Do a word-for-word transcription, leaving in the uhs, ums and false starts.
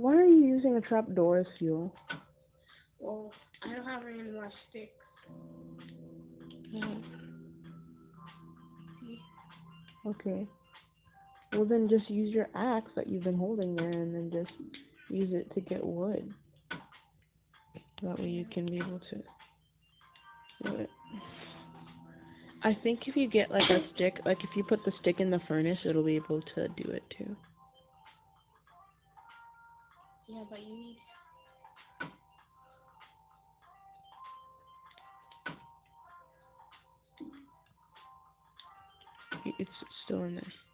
Why are you using a trapdoor as fuel? Well, I don't have any more sticks. Okay. Well, then just use your axe that you've been holding there and then just use it to get wood. That way you can be able to do it. I think if you get like a stick, like if you put the stick in the furnace, it'll be able to do it too. Yeah, but you need... It's still in there.